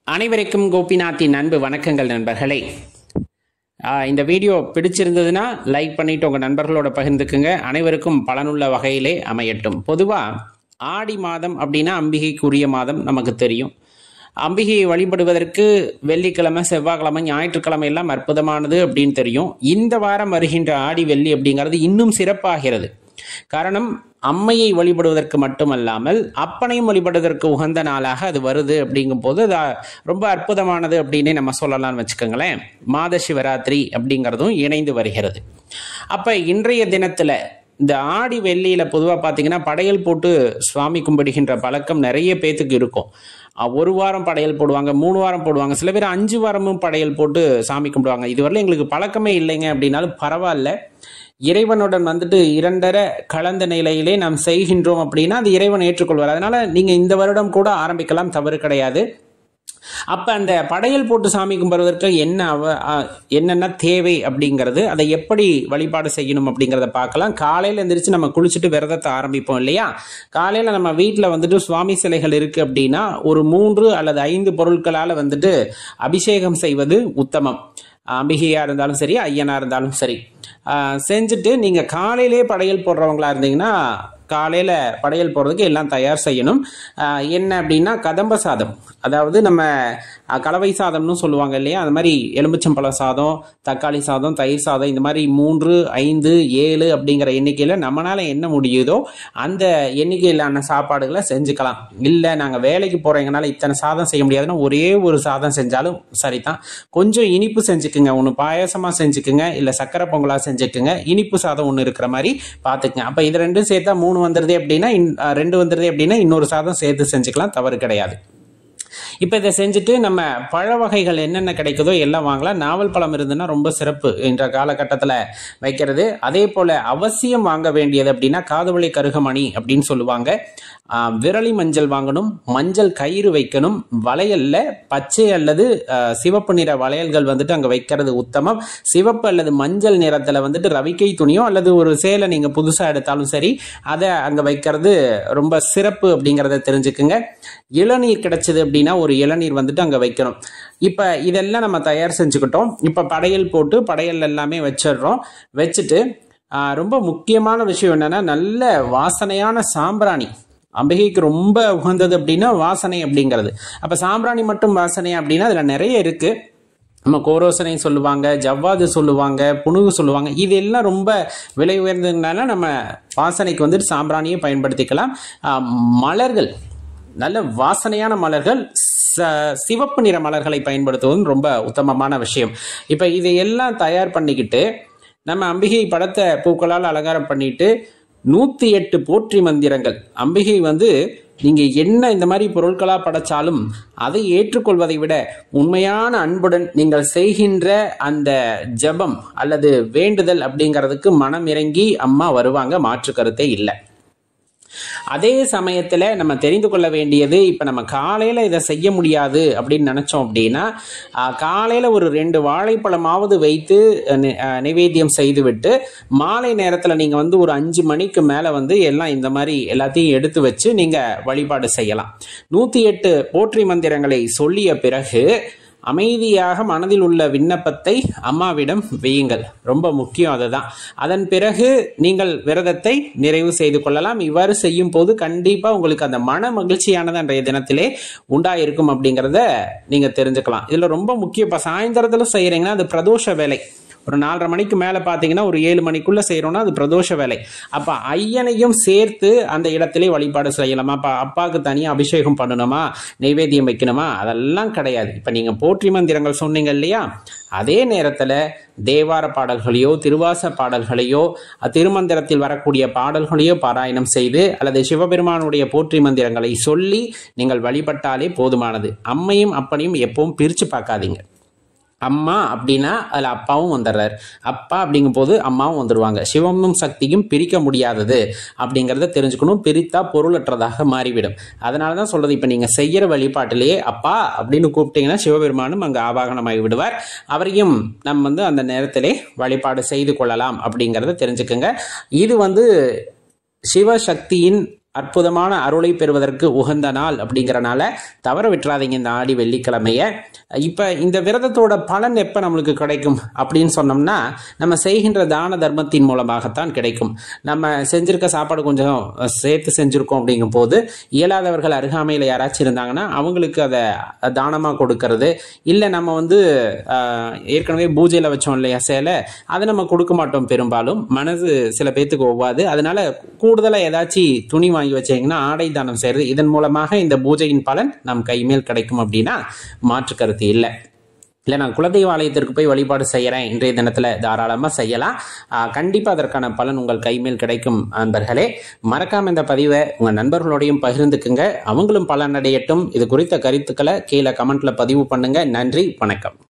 அனைவருக்கும் கோபிநாத்தின் அன்பு வணக்கங்கள் நண்பர்களே. இந்த வீடியோ பிடிச்சிருந்ததுன்னா லைக் பண்ணிவிட்டு உங்கள் நண்பர்களோட பகிர்ந்துக்குங்க. அனைவருக்கும் பலனுள்ள வகையிலே அமையட்டும். பொதுவாக ஆடி மாதம் அப்படின்னா அம்பிகைக்குரிய மாதம் நமக்கு தெரியும். அம்பிகையை வழிபடுவதற்கு வெள்ளிக்கிழமை, செவ்வாய்க்கிழமை, ஞாயிற்றுக்கிழமை எல்லாம் அற்புதமானது அப்படின்னு தெரியும். இந்த வாரம் வருகின்ற ஆடி வெள்ளி அப்படிங்கிறது இன்னும் சிறப்பாகிறது. காரணம், அம்மையை வழிபடுவதற்கு மட்டுமல்லாமல் அப்பனையும் வழிபடுவதற்கு உகந்த நாளாக அது வருது. அப்படிங்கும் போது அது ரொம்ப அற்புதமானது அப்படின்னே நம்ம சொல்லலாம்னு வச்சுக்கோங்களேன். மாத சிவராத்திரி அப்படிங்கிறதும் இணைந்து வருகிறது. அப்போ இன்றைய தினத்தில் இந்த ஆடி வெள்ளியில் பொதுவாக பார்த்தீங்கன்னா படையல் போட்டு சுவாமி கும்பிடுகின்ற பழக்கம் நிறைய பேத்துக்கு இருக்கும். ஒரு வாரம் படையல் போடுவாங்க, 3 வாரம் போடுவாங்க, சில பேர் 5 வாரமும் படையல் போட்டு சாமி கும்பிடுவாங்க. இதுவரையிலும் எங்களுக்கு பழக்கமே இல்லைங்க அப்படின்னாலும் பரவாயில்ல. இறைவனுடன் இரண்டரை கலந்த நிலையிலே நாம் செய்கின்றோம் அப்படின்னா அது இறைவன் ஏற்றுக்கொள்வார். அதனால நீங்க இந்த வருடம் கூட ஆரம்பிக்கலாம், தவறு கிடையாது. அப்ப அந்த படையல் போட்டு சாமி கும்பிடுவதற்கு என்னென்ன தேவை அப்படிங்கிறது, அதை எப்படி வழிபாடு செய்யணும் அப்படிங்கிறத பார்க்கலாம். காலையில எந்திரிச்சு நம்ம குளிச்சுட்டு விரதத்தை ஆரம்பிப்போம் இல்லையா? காலையில நம்ம வீட்டில் சுவாமி சிலைகள் இருக்கு அப்படின்னா ஒரு 3 அல்லது 5 பொருட்களால அபிஷேகம் செய்வது உத்தமம். அம்பிகையா இருந்தாலும் சரி, ஐயனா இருந்தாலும் சரி, செஞ்சுட்டு நீங்க காலையிலே படையல் போடுறவங்களா இருந்தீங்கன்னா காலையில படையல் போடுறதுக்கு எல்லாம் தயார் செய்யணும். என்ன அப்படின்னா கதம்ப சாதம், அதாவது நம்ம கலவை சாதம்னு சொல்லுவாங்க இல்லையா? அது மாதிரி எலுமிச்சம்பழ சாதம், தக்காளி சாதம், தயிர் சாதம், இந்த மாதிரி 3, 5, 7 அப்படிங்கிற எண்ணிக்கையில நம்மளால என்ன முடியுதோ அந்த எண்ணிக்கையிலான சாப்பாடுகளை செஞ்சுக்கலாம். இல்லை நாங்கள் வேலைக்கு போறீங்கனால இத்தனை சாதம் செய்ய முடியாதுன்னா ஒரே ஒரு சாதம் செஞ்சாலும் சரிதான். கொஞ்சம் இனிப்பு செஞ்சுக்குங்க, ஒன்று பாயசமா செஞ்சுக்குங்க, இல்லை சக்கரை பொங்கலா செஞ்சுக்குங்க, இனிப்பு சாதம் ஒன்று இருக்கிற மாதிரி பார்த்துக்குங்க. அப்போ இது ரெண்டும் சேர்த்தா 3 வந்துருது அப்படின்னா 2 வந்துருது அப்படின்னா இன்னொரு சாதம் சேர்த்து செஞ்சுக்கலாம், தவறு கிடையாது. இப்போ இதை செஞ்சுட்டு நம்ம பழ வகைகள் என்னென்ன கிடைக்குதோ எல்லாம் வாங்கலாம். நாவல் பழம் இருந்ததுன்னா ரொம்ப சிறப்பு என்ற காலகட்டத்தில் வைக்கிறது. அதே போல அவசியம் வாங்க வேண்டியது அப்படின்னா காதுவளை கருகமணி அப்படின்னு சொல்லுவாங்க. விரலி மஞ்சள் வாங்கணும், மஞ்சள் கயிறு வைக்கணும், வளையல்ல பச்சை அல்லது சிவப்பு நிற வளையல்கள் அங்கே வைக்கிறது உத்தமம். சிவப்பு அல்லது மஞ்சள் நிறத்தில் ரவிக்கை துணியோ அல்லது ஒரு சேலை நீங்கள் புதுசாக எடுத்தாலும் சரி, அதை அங்கே வைக்கிறது ரொம்ப சிறப்பு அப்படிங்கிறத தெரிஞ்சுக்குங்க. இளநீர் கிடைச்சது அப்படின்னா ஒரு இளநீர் அங்கே வைக்கணும். இப்போ இதெல்லாம் நம்ம தயார் செஞ்சுக்கிட்டோம். இப்போ படையல் போட்டு படையல் எல்லாமே வச்சிடுறோம். வச்சுட்டு ரொம்ப முக்கியமான விஷயம் என்னன்னா, நல்ல வாசனையான சாம்பிராணி. அம்பிகைக்கு ரொம்ப உகந்தது அப்படின்னா வாசனை அப்படிங்கிறது. அப்ப சாம்பிராணி மட்டும் வாசனை அப்படின்னா அதுல நிறைய இருக்கு. நம்ம கோரோசனை சொல்லுவாங்க, ஜவ்வாது சொல்லுவாங்க, புணுகு சொல்லுவாங்க. இது எல்லாம் ரொம்ப விலை உயர்ந்ததுனால நம்ம வாசனைக்கு சாம்பிராணியை பயன்படுத்திக்கலாம். மலர்கள், நல்ல வாசனையான மலர்கள், சிவப்பு நிற மலர்களை பயன்படுத்துவதும் ரொம்ப உத்தமமான விஷயம். இப்ப இதையெல்லாம் தயார் பண்ணிக்கிட்டு நம்ம அம்பிகை படத்தை பூக்களால் அலங்காரம் பண்ணிட்டு 108 போற்றி மந்திரங்கள். அம்பிகை நீங்க என்ன இந்த மாதிரி பொருட்களா படைச்சாலும் அதை ஏற்றுக்கொள்வதை விட உண்மையான அன்புடன் நீங்கள் செய்கின்ற அந்த ஜபம் அல்லது வேண்டுதல் அப்படிங்கிறதுக்கு மனம் இறங்கி அம்மா வருவாங்க, மாற்று கருத்தே இல்லை. அதே சமயத்துல நம்ம தெரிந்து கொள்ள வேண்டியது, இப்ப நம்ம காலையில இதை செய்ய முடியாது அப்படின்னு நினைச்சோம் அப்படின்னா காலையில ஒரு 2 வாழைப்பழமாவது வைத்து நிவேத்தியம் செய்து விட்டு மாலை நேரத்துல நீங்க ஒரு 5 மணிக்கு மேல எல்லாம் இந்த மாதிரி எல்லாத்தையும் எடுத்து வச்சு நீங்க வழிபாடு செய்யலாம். 108 போற்றி மந்திரங்களை சொல்லிய பிறகு அமைதியாக மனதில் உள்ள விண்ணப்பத்தை அம்மாவிடம் வையுங்கள். ரொம்ப முக்கியம் அதுதான். அதன் பிறகு நீங்கள் விரதத்தை நிறைவு செய்து கொள்ளலாம். இவ்வாறு செய்யும் போது கண்டிப்பா உங்களுக்கு அந்த மன மகிழ்ச்சியானது அன்றைய தினத்திலே உண்டாயிருக்கும் அப்படிங்கிறத நீங்க தெரிஞ்சுக்கலாம். இதுல ரொம்ப முக்கியம், இப்ப சாயந்தரத்துல செய்யறீங்கன்னா அது பிரதோஷ வேலை. ஒரு 4:30 மணிக்கு மேல பாத்தீங்கன்னா ஒரு 7 மணிக்குள்ள செய்யறோம்னா அது பிரதோஷ வேலை. அப்ப ஐயனையும் சேர்த்து அந்த இடத்திலே வழிபாடு செய்யலாமா? அப்ப அப்பாவுக்கு தனியா அபிஷேகம் பண்ணணுமா, நைவேத்தியம் வைக்கணுமா? அதெல்லாம் கிடையாது. இப்ப நீங்க போற்றி மந்திரங்கள் சொன்னீங்க இல்லையா, அதே நேரத்துல தேவார பாடல்களையோ திருவாச பாடல்களையோ திருமந்திரத்தில் வரக்கூடிய பாடல்களையோ பாராயணம் செய்து அல்லது சிவபெருமானுடைய போற்றி மந்திரங்களை சொல்லி நீங்கள் வழிபட்டாலே போதுமானது. அம்மையும் அப்பனையும் எப்பவும் பிரிச்சு பார்க்காதீங்க. அம்மா அப்படின்னா அதுல அப்பாவும் வந்துடுறாரு, அப்பா அப்படிங்கும் போது அம்மாவும் வந்துடுவாங்க. சிவமும் சக்தியும் பிரிக்க முடியாதது அப்படிங்கிறத தெரிஞ்சுக்கணும். பிரித்தா பொருளற்றதாக மாறிவிடும். அதனாலதான் சொல்றது, இப்ப நீங்க செய்யற வழிபாட்டிலேயே அப்பா அப்படின்னு கூப்பிட்டீங்கன்னா சிவபெருமானும் அங்க ஆவாகனமாகி விடுவார். அவரையும் நம்ம அந்த நேரத்திலே வழிபாடு செய்து கொள்ளலாம் அப்படிங்கிறத தெரிஞ்சுக்கோங்க. இது சிவசக்தியின் அற்புதமான அருளை பெறுவதற்கு உகந்த நாள் அப்படிங்கிறனால தவற விட்டுறாதீங்க இந்த ஆடி வெள்ளிக்கிழமைய. இப்போ இந்த விரதத்தோட பலன் எப்போ நம்மளுக்கு கிடைக்கும் அப்படின்னு சொன்னோம்னா, நம்ம செய்கின்ற தான தர்மத்தின் மூலமாகத்தான் கிடைக்கும். நம்ம செஞ்சிருக்க சாப்பாடு கொஞ்சம் சேர்த்து செஞ்சுருக்கோம் அப்படிங்கும் போது இயலாதவர்கள் அருகாமையில் யாராச்சும் இருந்தாங்கன்னா அவங்களுக்கு அதை தானமாக கொடுக்கறது, இல்லை நம்ம ஏற்கனவே பூஜையில் வச்சோம் இல்லையா சேலை, அதை நம்ம கொடுக்க மாட்டோம். பெரும்பாலும் மனது சில பேர்த்துக்கு ஒவ்வாது. அதனால கூடுதலாக ஏதாச்சும் துணி வாங்கி வச்சீங்கன்னா ஆடை தானம் செய்யறது, இதன் மூலமாக இந்த பூஜையின் பலன் நம் கைமேல் கிடைக்கும் அப்படின்னா மாற்று கருத்து இல்லை. நான் குலதெய்வ ஆலயத்திற்கு போய் வழிபாடு செய்கிறேன் இன்றைய தினத்தில் தாராளமாக செய்யலாம். கண்டிப்பாக அதற்கான பலன் உங்கள் கைமேல் கிடைக்கும். நண்பர்களே, மறக்காம இந்த பதிவை உங்கள் நண்பர்களோடையும் பகிர்ந்துக்குங்க, அவங்களும் பலனடையட்டும். இது குறித்த கருத்துக்களை கீழே கமெண்ட்ல பதிவு பண்ணுங்க. நன்றி, வணக்கம்.